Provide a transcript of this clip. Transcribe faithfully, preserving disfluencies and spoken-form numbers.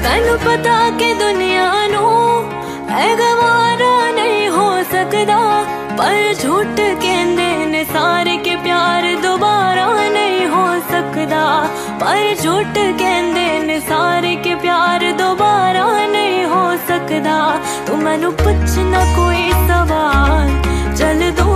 तैनू पता कि दुनिया नू ऐ गवारा नहीं हो सकदा, पर झूठ कहंदे ने सारे के प्यार दोबारा नहीं हो सकदा। पर झूठ कहंदे ने सारे के प्यार दोबारा नहीं हो सकदा। तू मैनू पुछना कोई सवाल, चल दो